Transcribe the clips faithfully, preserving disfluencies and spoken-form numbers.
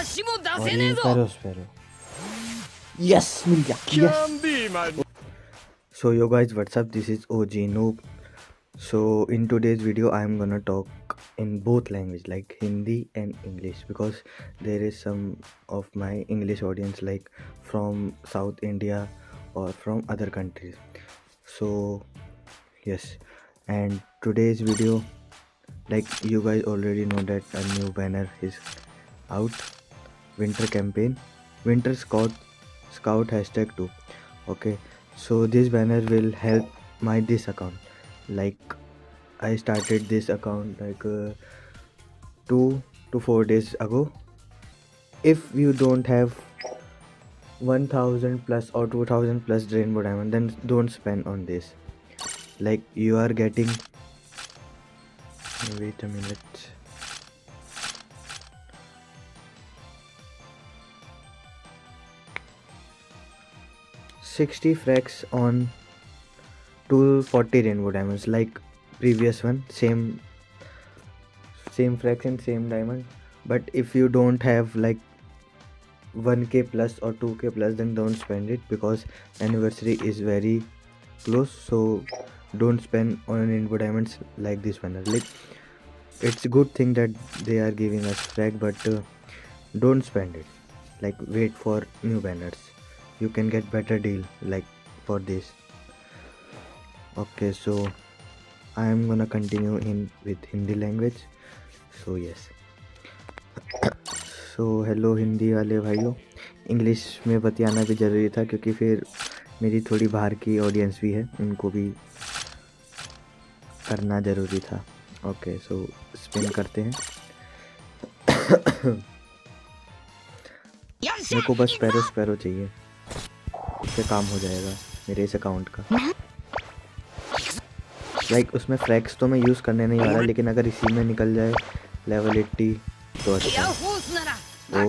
और ये sparrow sparrow yes मिल गया yes So yo guys, what's up? This is O G Noob. So in today's video I am gonna talk in both language like Hindi and English because there is some of my English audience like from South India or from other countries. So yes, and today's video, like you guys already know that a new banner is out, winter campaign, winter scout scout hashtag two. Okay, so this banner will help my this account. Like I started this account like uh, two to four days ago. If you don't have one thousand plus or two thousand plus rainbow diamond, then don't spend on this. Like you are getting, wait a minute, sixty frags on two hundred forty rainbow diamonds like previous one, same same frags and same diamond. But if you don't have like one K plus or two K plus, then don't spend it because anniversary is very close. So don't spend on rainbow diamonds like this one. Like it's a good thing that they are giving us frag, but uh, don't spend it. Like wait for new banners, you can get better deal like for this. Okay, so I am gonna continue in with Hindi language. So yes, so hello Hindi वाले भाइयों, English में बतियाना भी ज़रूरी था क्योंकि फिर मेरी थोड़ी बाहर की ऑडियंस भी है, उनको भी करना ज़रूरी था. ओके, सो स्पिन करते हैं. मेरे को बस स्पैरो स्पैरो चाहिए, उससे काम हो जाएगा मेरे इस अकाउंट का. लाइक like, उसमें फ्रैक्स तो मैं यूज़ करने नहीं वाला, लेकिन अगर इसी में निकल जाए लेवल अस्सी तो अच्छा. ओ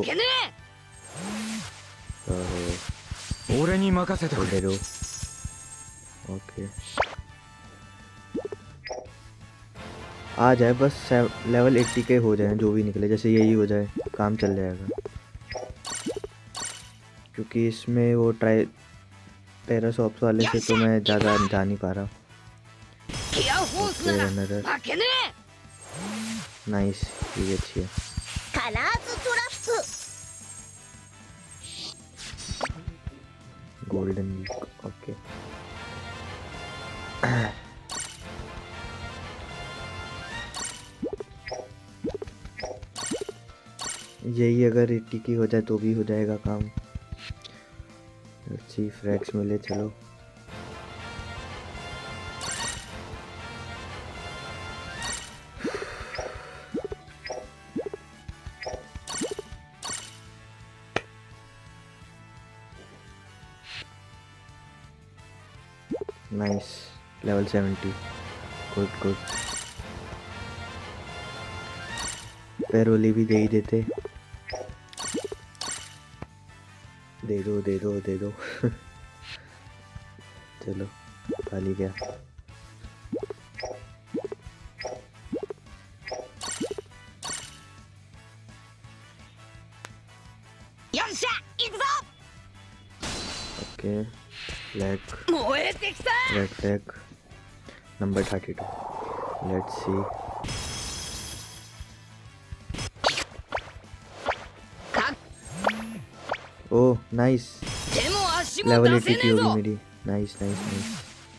ओके, आ जाए बस लेवल अस्सी के हो जाए, जो भी निकले, जैसे यही हो जाए काम चल जाएगा. क्योंकि इसमें वो ट्राई टेरासॉप्स वाले से तो मैं ज़्यादा जा नहीं पा रहा. नाइस, ये अच्छी है. Golden okay. यही अगर एट्टी की हो जाए तो भी हो जाएगा काम. अच्छी फ्रैक्स मिले, चलो. Nice, level seventy. Good good. पैरोली भी दे ही देते. दे दो दे दो दे दो. चलो, खाली गया. Okay, flag, red flag number thirty two. Let's see. Oh nice, level eighty की होगी मेरी. Nice nice nice.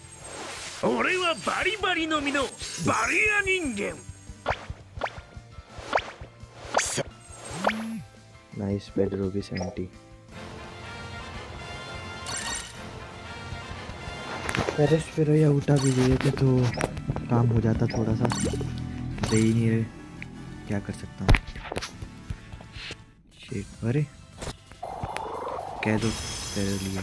नाइस, बेडरो भी सेवेंटी. पेरिस फिर या उठा भी दिए थे तो काम हो जाता थोड़ा सा. दे ही नहीं रहे, क्या कर सकता हूँ. शिट, अरे कह दो तेरे लिए.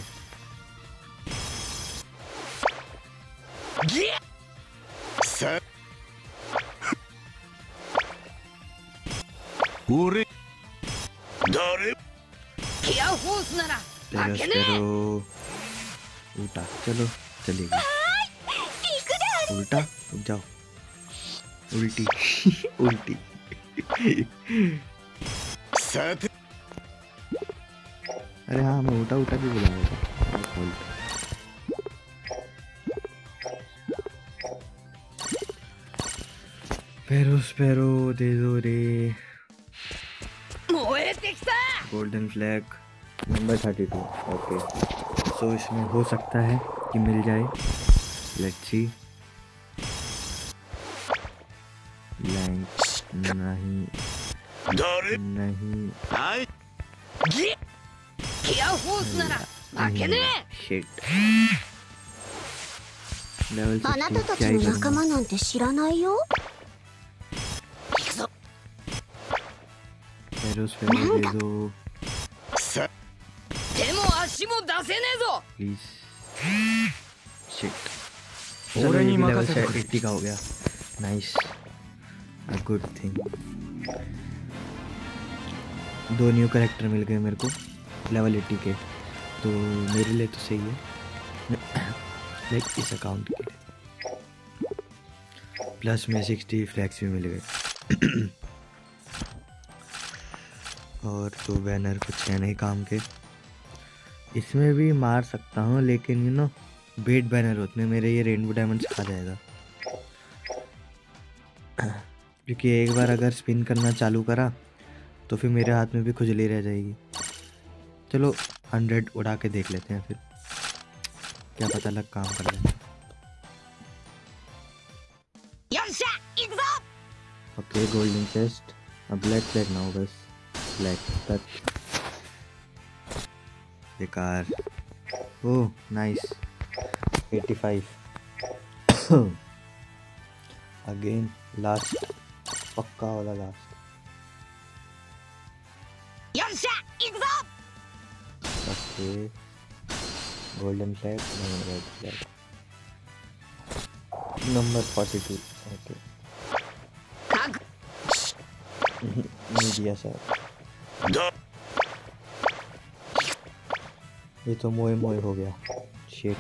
उल्टा, चलो चलेगी. उल्टा, रुक जाओ. उल्टी उल्टी. अरे हाँ मैं उठा उठा भी बुला रहा था। पैरो स्पैरो दे दो रे। Golden flag number thirty two. Okay so इसमें हो सकता है कि मिल जाए। Let's see. ब्लैंक नहीं नहीं शिट। लेवल सिक्सटी क्या ही करूँगा। पैरो स्पैरो दे दो प्लीज। शिट चलो ये भी लेवल एट्टी का हो गया। Nice a good thing. दो न्यू कैरेक्टर मिल गए मेरे को लेवल एट्टी के, तो मेरे लिए तो सही है। लाइक इस अकाउंट के लिए प्लस में सिक्सटी फ्लैक्स भी मिल गए। और तो बैनर कुछ है नहीं काम के। इसमें भी मार सकता हूँ लेकिन यू नो बेट बैनर होते हैं मेरे, ये रेनबो डायमंड्स खा जाएगा। क्योंकि एक बार अगर स्पिन करना चालू करा तो फिर मेरे हाथ में भी खुजली रह जाएगी। चलो हंड्रेड उड़ा के देख लेते हैं, फिर क्या पता लग काम कर ले। Okay golden chest. अब ब्लैक फ्लैग ना हो बस। ब्लैक तक बेकार। Oh nice eighty five. Again last पक्का वाला last. Okay golden flag red flag number forty two. Okay मीडिया सर ये तो मोए मोए हो गया। शिट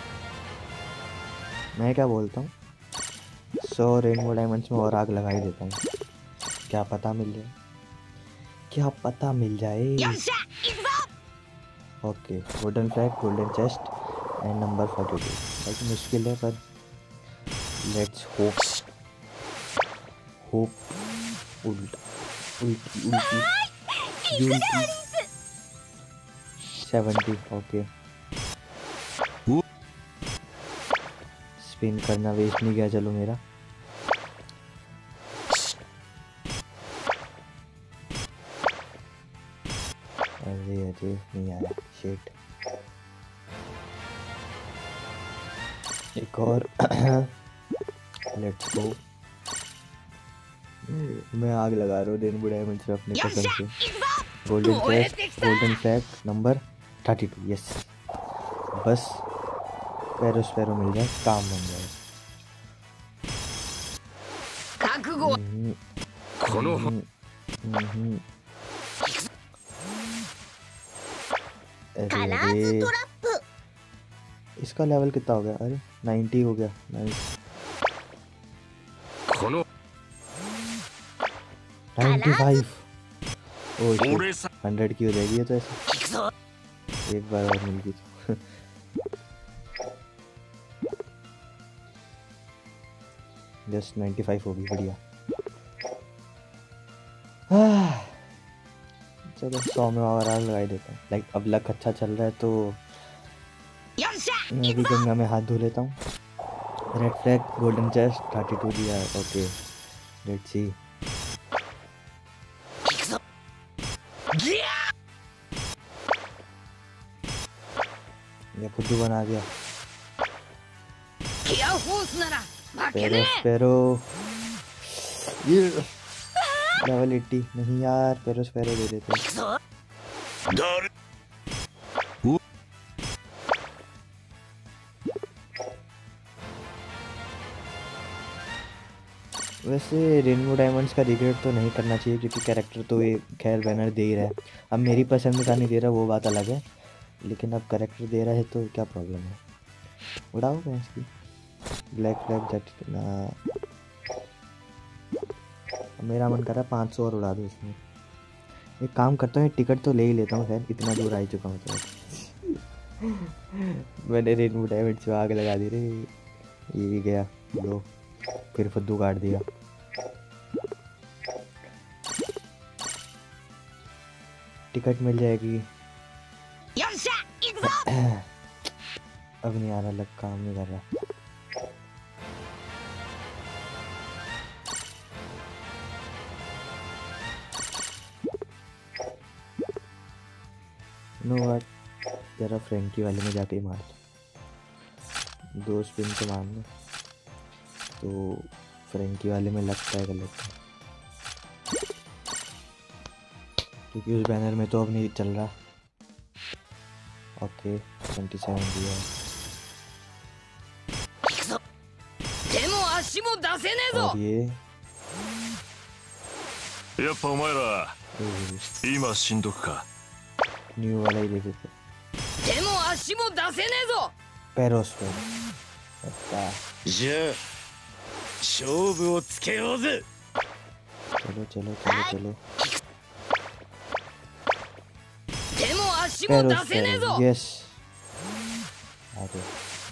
मैं क्या बोलता हूँ, सौ रेनबो डायमंड्स में और आग लगा ही देता हूँ। क्या पता मिल जाए, क्या पता मिल जाए। Okay golden flag golden chest and number forty two. बहुत मुश्किल है पर लेट्स होप। होप उल्टा उल्टी उल्टी उल्टी सेवेंटी। ओके स्पिन करना वेस्ट नहीं गया चलो मेरा। अरे अरे नहीं आया। शिट एक और। Let's go. मैं आग लगा रहा हूँ रेनबो डायमंड से अपने कसम से। Golden chest golden flag number thirty two. Yes बस पैरो स्पैरो मिल जाए काम बन जाए। अरे इसका लेवल कितना हो गया? अरे नाइंटी हो गया। Nice ninety five. Oh hundred की हो जाएगी ये तो ऐसे। एक बार और मिल गई तो जस्ट नाइंटी फाइव होगी। बढ़िया। चलो सौ में और आग लगाई देता हूँ। लाइक अब लक अच्छा चल रहा है तो मैं भी गंगा में हाथ धो लेता हूँ। Red flag golden chest thirty two दिया है। Okay let's see. ये खुद बना दिया। पैरो स्पैरो ये लेवल एट्टी नहीं यार। पैरो स्पैरो दे देते हैं। वैसे रेनबो डायमंड्स का रिग्रेट तो नहीं करना चाहिए क्योंकि कैरेक्टर तो ये खैर बैनर दे ही रहा है। अब मेरी पसंद का नहीं दे रहा वो बात अलग है, लेकिन अब कैरेक्टर दे रहा है तो क्या प्रॉब्लम है। उड़ाओ भैंस की। ब्लैक फ्लैग जैकेट ना। मेरा मन कर रहा है पाँच सौ और उड़ा दो इसमें। एक काम करता हूँ, टिकट तो ले ही लेता हूँ। खैर इतना दूर आ चुका हूँ तो मैंने रेनबो डायमंड से आग लगा दी रे। ये गया लो, फिर फुद्दू काट दिया। टिकट मिल जाएगी। अब नहीं आ रहा, लग काम नहीं कर रहा। नो व्हाट, जरा फ्रेंकी वाले में जाके मार दो। दो स्पिन तो मारना, तो फ्रेंकी वाले में लगता है गलत, क्योंकि उस बैनर में तो अब नहीं चल रहा। ओके ट्वेंटी सेवन दिया। और ये न्यू वाला ही ले लेते। पेरोस पे चलो चलो चलो चलो। पेरोस पे यस। अरे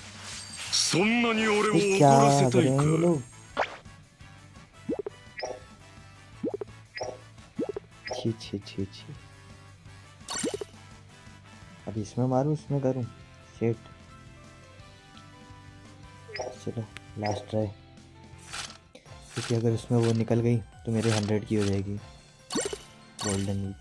क्या कर रहे हैं ये लोग? छी छी छी छी। अब इसमें मारूं इसमें करूं? शिट। चलो लास्ट ट्राई, क्योंकि अगर उसमें वो निकल गई तो मेरे हंड्रेड की हो जाएगी गोल्डन वीक।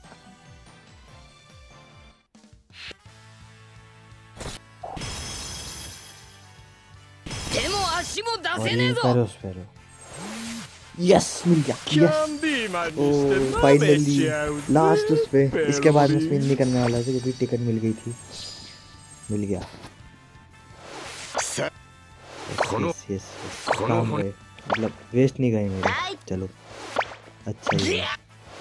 और ये पेरोस पेरो यस मिल गया। यस ओ फाइनली लास्ट उस पे। इसके बाद में स्पिन नहीं करने वाला था क्योंकि टिकट मिल गई थी। मिल गया। यस यस काम गए, मतलब वेस्ट नहीं गए मेरे। चलो अच्छा ही है।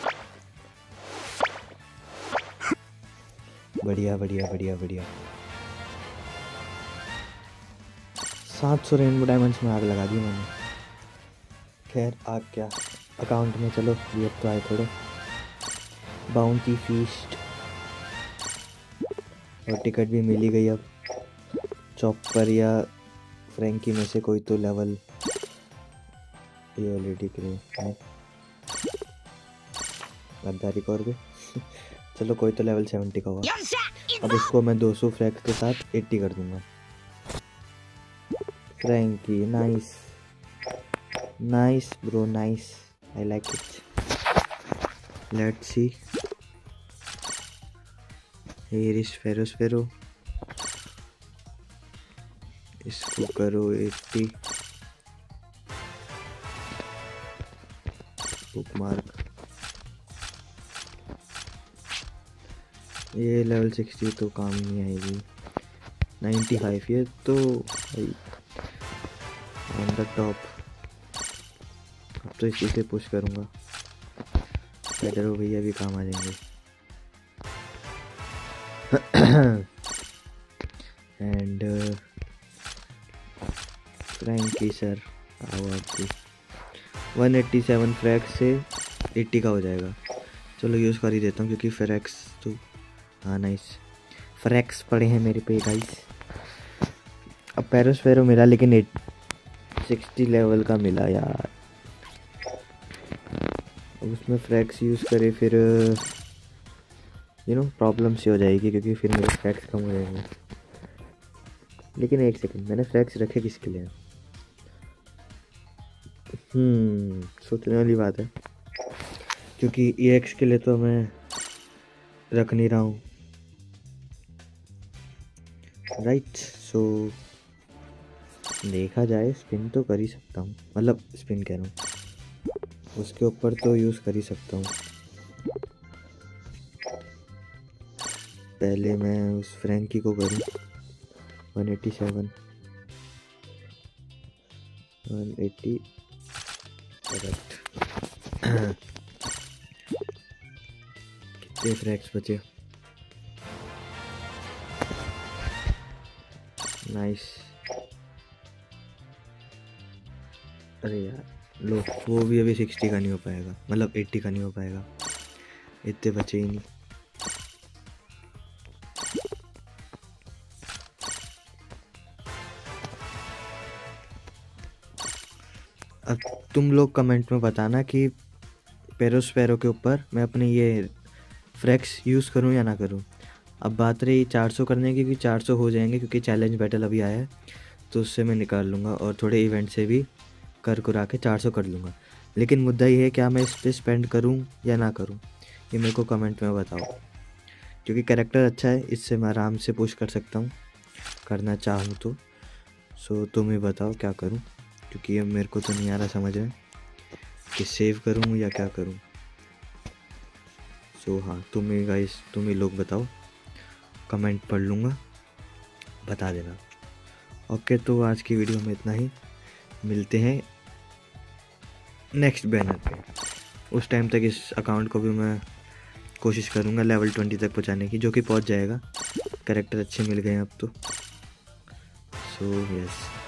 बढ़िया बढ़िया बढ़िया बढ़िया। सात सौ रेनबो डायमंड्स में आग लगा दी मैंने। खैर आग क्या अकाउंट में। चलो ये तो आए थोड़े। बाउंटी फीस्ट और टिकट भी मिल ही गई। अब चॉपर या फ्रैंकी में से कोई तो लेवल, ये ऑलरेडी है गद्दारी कर दे। चलो कोई तो लेवल सेवेंटी का हुआ। अब इसको मैं दो सौ फ्रैक्स के साथ अस्सी कर दूंगा। Frankie nice nice bro nice, I like it. Let's see. Here is फेरोस फेरो। इसको करो अस्सी। बुकमार्क। ये लेवल सिक्सटी तो काम नहीं आएगी। नाइन्टी फाइव ये तो ऑन द टॉप। अब तो इसी से पुश करूँगा। पेडरो भैया भी काम आ जाएंगे। एंड फ्रैंकी सर आओ आपकी वन एट्टी सेवन फ्रैक्स से अस्सी का हो जाएगा। चलो यूज़ कर ही देता हूँ क्योंकि फ्रैक्स तो हाँ नाइस फ्रैक्स पड़े हैं मेरे पे गाइस। अब पेरोस फेरो मिला लेकिन एट सिक्सटी लेवल का मिला यार। अब उसमें फ्रैक्स यूज़ करे फिर यू नो प्रॉब्लम सी हो जाएगी क्योंकि फिर मेरे फ्रैक्स कम हो जाएंगे। लेकिन एक सेकंड, मैंने फ्रैक्स रखे किसके लिए? हम्म सोचने वाली बात है क्योंकि ई एक्स के लिए तो मैं रख नहीं रहा हूँ राइट। सो देखा जाए स्पिन तो कर ही सकता हूँ, मतलब स्पिन कह रहा हूँ उसके ऊपर तो यूज़ कर ही सकता हूँ। पहले मैं उस फ्रैंकी को करूँ one eighty seven one eighty correct. कितने फ्रैक्स बचे? नाइस। अरे यार लो वो भी अभी सिक्सटी का नहीं हो पाएगा, मतलब एट्टी का नहीं हो पाएगा। इतने बचे ही नहीं। अब तुम लोग कमेंट में बताना कि पेरोस्फेरो के ऊपर मैं अपने ये फ्रैक्स यूज़ करूं या ना करूं। अब बात रही चार सौ करने की, क्योंकि चार सौ हो जाएंगे क्योंकि चैलेंज बैटल अभी आया है, तो उससे मैं निकाल लूँगा और थोड़े इवेंट से भी कर कुरा के चार सौ कर लूँगा। लेकिन मुद्दा ये है क्या मैं इस पर स्पेंड करूँ या ना करूँ, ये मेरे को कमेंट में बताओ। क्योंकि कैरेक्टर अच्छा है, इससे मैं आराम से पुश कर सकता हूँ करना चाहूँ तो। सो तुम ही बताओ क्या करूँ, क्योंकि ये मेरे को तो नहीं आ रहा समझ में कि सेव करूँ या क्या करूँ। सो हाँ, तुम ही गाइस, तुम ही लोग बताओ, कमेंट पढ़ लूँगा, बता देना। ओके, तो आज की वीडियो में इतना ही। मिलते हैं नेक्स्ट बैनर पे। उस टाइम तक इस अकाउंट को भी मैं कोशिश करूँगा लेवल ट्वेंटी तक पहुँचाने की, जो कि पहुँच जाएगा। कैरेक्टर अच्छे मिल गए हैं अब तो। So yes.